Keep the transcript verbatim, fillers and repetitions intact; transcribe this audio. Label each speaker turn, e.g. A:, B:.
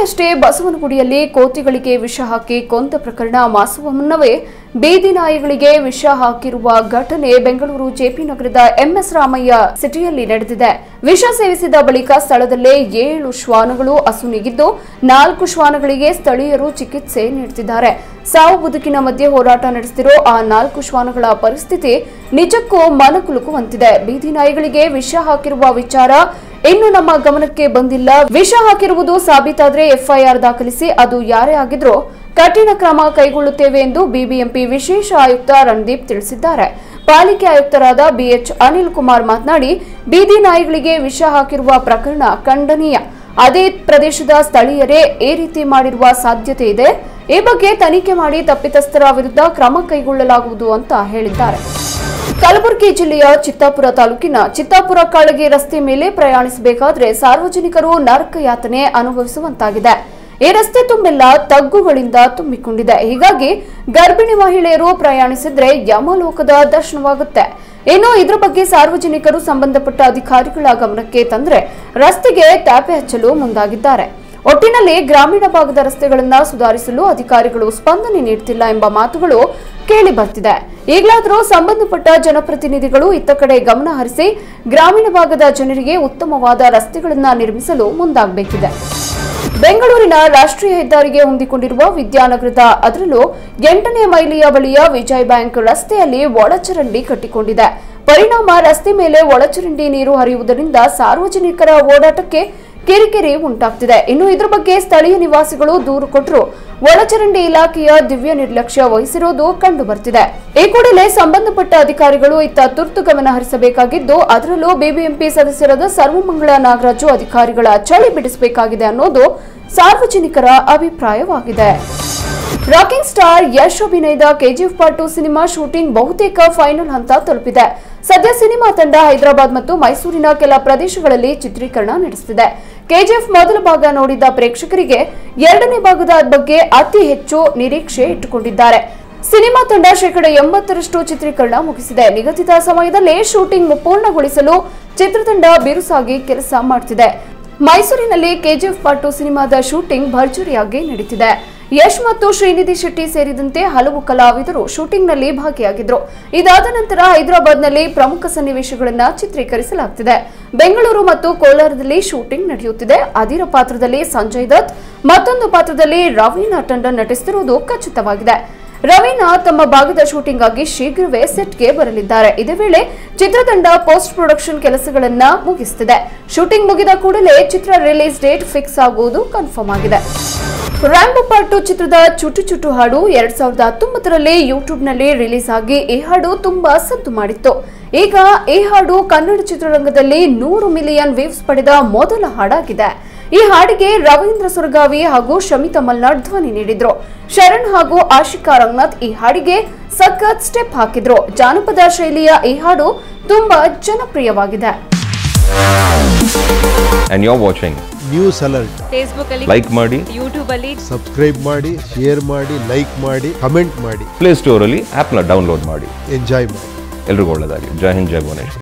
A: ಮೊನ್ನೆಯಷ್ಟೇ ಬಸವನಗುಡಿಯಲ್ಲಿ ಕೋತಿಗಳಿಗೆ ವಿಷ ಹಾಕಿ ಕೊಂದ ಪ್ರಕರಣ ಮಾಸುವ ಮುನ್ನವೇ ಬೀದಿ ನಾಯಿಗಳಿಗೆ ವಿಷ ಹಾಕಿರುವ ಘಟನೆ ಬೆಂಗಳೂರು ಜೆಪಿ ನಗರದ ಎಂಎಸ್ ರಾಮಯ್ಯ ಸಿಟಿಯಲ್ಲಿ ನಡೆದಿದೆ. ವಿಷ ಸೇವಿಸಿದ ಬಳಿಕ ಸ್ಥಳದಲ್ಲೇ ಏಳು ಶ್ವಾನಗಳು ಅಸುನೀಗಿದ್ದು ನಾಲ್ಕು ಶ್ವಾನಗಳಿಗೆ ಸ್ಥಳೀಯರು ಚಿಕಿತ್ಸೆ ನೀಡುತ್ತಿದ್ದಾರೆ. ಸಾವು ಬದುಕಿನ ಮಧ್ಯೆ ಹೋರಾಟ ನಡೆಸುತ್ತಿರೋ ಆ ನಾಲ್ಕು ಶ್ವಾನಗಳ ಪರಿಸ್ಥಿತಿ ನಿಜಕ್ಕೂ ಮನಕುಲುಕುವಂತಿದೆ. ಬೀದಿ ನಾಯಿಗಳಿಗೆ ವಿಷ ಹಾಕಿರುವ ವಿಚಾರ ಇನ್ನು ನಮ್ಮ ಗಮನಕ್ಕೆ ಬಂದಿಲ್ಲ. ವಿಷ ಹಾಕಿರುವುದು ಸಾಬೀತಾದರೆ ಎಫ್ಐಆರ್ ದಾಖಲಿಸಿ ಅದು ಯಾರೇ ಆಗಿದ್ರೂ ಕಠಿಣ ಕ್ರಮ ಕೈಗೊಳ್ಳುತ್ತೇವೆ ಎಂದು ಬಿಬಿಎಂಪಿ ವಿಶೇಷ ಆಯುಕ್ತ ರಣದೀಪ್ ತಿಳಿಸಿದ್ದಾರೆ. ಪಾಲಿಕೆ ಆಯುಕ್ತರಾದ ಬಿಎಚ್ ಅನಿಲ್ ಕುಮಾರ್ ಮಾತನಾಡಿ, ಬೀದಿ ನಾಯಿಗಳಿಗೆ ವಿಷ ಹಾಕಿರುವ ಪ್ರಕರಣ ಖಂಡನೀಯ. ಅದೇ ಪ್ರದೇಶದ ಸ್ಥಳೀಯರೇ ಈ ರೀತಿ ಮಾಡಿರುವ ಸಾಧ್ಯತೆ ಇದೆ. ಈ ಬಗ್ಗೆ ತನಿಖೆ ಮಾಡಿ ತಪ್ಪಿತಸ್ಥರ ವಿರುದ್ಧ ಕ್ರಮ ಕೈಗೊಳ್ಳಲಾಗುವುದು ಅಂತ ಹೇಳಿದ್ದಾರೆ. ಕಲಬುರಗಿ ಜಿಲ್ಲೆಯ ಚಿತ್ತಾಪುರ ತಾಲೂಕಿನ ಚಿತ್ತಾಪುರ ಕಾಳಗಿ ರಸ್ತೆ ಮೇಲೆ ಪ್ರಯಾಣಿಸಬೇಕಾದ್ರೆ ಸಾರ್ವಜನಿಕರು ನರಕ ಯಾತನೆ ಅನುಭವಿಸುವಂತಾಗಿದೆ. ಈ ರಸ್ತೆ ತುಂಬೆಲ್ಲ ತಗ್ಗುಗಳಿಂದ ತುಂಬಿಕೊಂಡಿದೆ. ಹೀಗಾಗಿ ಗರ್ಭಿಣಿ ಮಹಿಳೆಯರು ಪ್ರಯಾಣಿಸಿದ್ರೆ ಯಮಲೋಕದ ದರ್ಶನವಾಗುತ್ತೆ. ಇನ್ನು ಇದರ ಬಗ್ಗೆ ಸಾರ್ವಜನಿಕರು ಸಂಬಂಧಪಟ್ಟ ಅಧಿಕಾರಿಗಳ ಗಮನಕ್ಕೆ ತಂದ್ರೆ ರಸ್ತೆಗೆ ಟ್ಯಾಪೆ ಹಚ್ಚಲು ಮುಂದಾಗಿದ್ದಾರೆ. ಒಟ್ಟಿನಲ್ಲಿ ಗ್ರಾಮೀಣ ಭಾಗದ ರಸ್ತೆಗಳನ್ನು ಸುಧಾರಿಸಲು ಅಧಿಕಾರಿಗಳು ಸ್ಪಂದನೆ ನೀಡುತ್ತಿಲ್ಲ ಎಂಬ ಮಾತುಗಳು ಕೇಳಿ ಬರ್ತಿದೆ. ಈಗಲಾದರೂ ಸಂಬಂಧಪಟ್ಟ ಜನಪ್ರತಿನಿಧಿಗಳು ಇತ್ತ ಕಡೆ ಗಮನ ಹರಿಸಿ ಗ್ರಾಮೀಣ ಭಾಗದ ಜನರಿಗೆ ಉತ್ತಮವಾದ ರಸ್ತೆಗಳನ್ನು ನಿರ್ಮಿಸಲು ಮುಂದಾಗಬೇಕಿದೆ. ಬೆಂಗಳೂರಿನ ರಾಷ್ಟ್ರೀಯ ಹೆದ್ದಾರಿಗೆ ಹೊಂದಿಕೊಂಡಿರುವ ವಿದ್ಯಾನಗರದ ಅದರಲ್ಲೂ ಎಂಟನೇ ಮೈಲಿಯ ಬಳಿಯ ವಿಜಯ್ ಬ್ಯಾಂಕ್ ರಸ್ತೆಯಲ್ಲಿ ಒಳಚರಂಡಿ ಕಟ್ಟಿಕೊಂಡಿದೆ. ಪರಿಣಾಮ ರಸ್ತೆ ಮೇಲೆ ಒಳಚರಂಡಿ ನೀರು ಹರಿಯುವುದರಿಂದ ಸಾರ್ವಜನಿಕರ ಓಡಾಟಕ್ಕೆ ಕಿರಿಕಿರಿ ಉಂಟಾಗ್ತಿದೆ. ಇನ್ನು ಇದರ ಬಗ್ಗೆ ಸ್ಥಳೀಯ ನಿವಾಸಿಗಳು ದೂರು ಕೊಟ್ಟರು ಒಳಚರಂಡಿ ಇಲಾಖೆಯ ದಿವ್ಯ ನಿರ್ಲಕ್ಷ್ಯ ವಹಿಸಿರುವುದು ಕಂಡು ಬರ್ತಿದೆ. ಈ ಕೂಡಲೇ ಸಂಬಂಧಪಟ್ಟ ಅಧಿಕಾರಿಗಳು ಇತ್ತ ತುರ್ತು ಗಮನ ಹರಿಸಬೇಕಾಗಿದ್ದು, ಅದರಲ್ಲೂ ಬಿಬಿಎಂಪಿ ಸದಸ್ಯರಾದ ಸರ್ವಮಂಗಳ ನಾಗರಾಜು ಅಧಿಕಾರಿಗಳ ಚಳಿ ಬಿಡಿಸಬೇಕಾಗಿದೆ ಅನ್ನೋದು ಸಾರ್ವಜನಿಕರ ಅಭಿಪ್ರಾಯವಾಗಿದೆ. ರಾಕಿಂಗ್ ಸ್ಟಾರ್ ಯಶ್ ಅಭಿನಯದ KGF part two cinema shooting ಬಹುತೇಕ ಫೈನಲ್ ಹಂತ ತಲುಪಿದೆ. ಸದ್ಯ ಸಿನಿಮಾ ತಂಡ ಹೈದರಾಬಾದ್ ಮತ್ತು ಮೈಸೂರಿನ ಕೆಲ ಪ್ರದೇಶಗಳಲ್ಲಿ ಚಿತ್ರೀಕರಣ ನಡೆಸುತ್ತಿದೆ. ಕೆಜಿಎಫ್ ಮೊದಲ ಭಾಗ ನೋಡಿದ್ದ ಪ್ರೇಕ್ಷಕರಿಗೆ ಎರಡನೇ ಭಾಗದ ಬಗ್ಗೆ ಅತಿ ಹೆಚ್ಚು ನಿರೀಕ್ಷೆ ಇಟ್ಟುಕೊಂಡಿದ್ದಾರೆ. ಸಿನಿಮಾ ತಂಡ ಶೇಕಡ ಎಂಬತ್ತರಷ್ಟು ಚಿತ್ರೀಕರಣ ಮುಗಿಸಿದೆ. ನಿಗದಿತ ಸಮಯದಲ್ಲಿ ಶೂಟಿಂಗ್ ಪೂರ್ಣಗೊಳಿಸಲು ಚಿತ್ರತಂಡ ಬಿರುಸಾಗಿ ಕೆಲಸ ಮಾಡುತ್ತಿದೆ. ಮೈಸೂರಿನಲ್ಲಿ ಕೆಜಿಎಫ್ ಪಾರ್ಟ್ ಟು ಸಿನಿಮಾದ ಶೂಟಿಂಗ್ ಭರ್ಜರಿಯಾಗಿ ನಡೀತಿದೆ. ಯಶ್ ಮತ್ತು ಶ್ರೀನಿಧಿ ಶೆಟ್ಟಿ ಸೇರಿದಂತೆ ಹಲವು ಕಲಾವಿದರು ಶೂಟಿಂಗ್ನಲ್ಲಿ ಭಾಗಿಯಾಗಿದ್ದರು. ಇದಾದ ನಂತರ ಹೈದರಾಬಾದ್ನಲ್ಲಿ ಪ್ರಮುಖ ಸನ್ನಿವೇಶಗಳನ್ನು ಚಿತ್ರೀಕರಿಸಲಾಗುತ್ತಿದೆ. ಬೆಂಗಳೂರು ಮತ್ತು ಕೋಲಾರದಲ್ಲಿ ಶೂಟಿಂಗ್ ನಡೆಯುತ್ತಿದೆ. ಅದಿರ ಪಾತ್ರದಲ್ಲಿ ಸಂಜಯ್ ದತ್, ಮತ್ತೊಂದು ಪಾತ್ರದಲ್ಲಿ ರವೀನಾ ಟಂಡನ್ ನಟಿಸುತ್ತಿರುವುದು ಖಚಿತವಾಗಿದೆ. ರವೀನಾ ತಮ್ಮ ಭಾಗದ ಶೂಟಿಂಗ್ ಆಗಿ ಶೀಘ್ರವೇ ಸೆಟ್ಗೆ ಬರಲಿದ್ದಾರೆ. ಇದೇ ವೇಳೆ ಚಿತ್ರತಂಡ ಪೋಸ್ಟ್ ಪ್ರೊಡಕ್ಷನ್ ಕೆಲಸಗಳನ್ನ ಮುಗಿಸುತ್ತಿದೆ. ಶೂಟಿಂಗ್ ಮುಗಿದ ಕೂಡಲೇ ಚಿತ್ರ ರಿಲೀಸ್ ಡೇಟ್ ಫಿಕ್ಸ್ ಆಗುವುದು ಕನ್ಫರ್ಮ್ ಆಗಿದೆ. ರ್ಯಾಂಬೋ ಪಾರ್ಟ್ ಟು ಚಿತ್ರದ ಚುಟು ಚುಟು ಹಾಡು ಎರಡ್ ಸಾವಿರದ ಹತ್ತೊಂಬತ್ತರಲ್ಲಿ ಯೂಟ್ಯೂಬ್ನಲ್ಲಿ ರಿಲೀಸ್ ಆಗಿ ಈ ಹಾಡು ತುಂಬಾ ಸದ್ದು ಮಾಡಿತ್ತು. ಈಗ ಈ ಹಾಡು ಕನ್ನಡ ಚಿತ್ರರಂಗದಲ್ಲಿ ನೂರು ಮಿಲಿಯನ್ ವ್ಯೂಸ್ ಪಡೆದ ಮೊದಲ ಹಾಡಾಗಿದೆ. ಈ ಹಾಡಿಗೆ ರವೀಂದ್ರ ಸುರಗಾವಿ ಹಾಗೂ ಶಮಿತಾ ಮಲ್ನಾಡ್ ಧ್ವನಿ ನೀಡಿದ್ರು. ಶರಣ್ ಹಾಗೂ ಆಶಿಕಾ ರಂಗನಾಥ್ ಈ ಹಾಡಿಗೆ ಸಖತ್ ಸ್ಟೆಪ್ ಹಾಕಿದ್ರು. ಜಾನಪದ ಶೈಲಿಯ ಈ ಹಾಡು ತುಂಬಾ ಜನಪ್ರಿಯವಾಗಿದೆ.
B: And you're watching
C: news alert.
D: Facebook ಅಲ್ಲಿ
B: ಲೈಕ್ ಮಾಡಿ,
D: ಯೂಟ್ಯೂಬ್ ಅಲ್ಲಿ
C: ಸಬ್ಸ್ಕ್ರೈಬ್ ಮಾಡಿ, ಶೇರ್ ಮಾಡಿ, ಲೈಕ್ ಮಾಡಿ, ಕಮೆಂಟ್ ಮಾಡಿ.
B: ಪ್ಲೇ ಸ್ಟೋರ್ ಅಲ್ಲಿ ಆಪ್ ನ ಡೌನ್ಲೋಡ್ ಮಾಡಿ
C: ಎಂಜಾಯ್ ಮಾಡಿ.
B: ಎಲ್ರಿಗೂ ಒಳ್ಳೆಯದಾಗಲಿ. ಜೈ ಹಿಂದ್, ಜೈ ಭುವನೇಶ್ವರ್.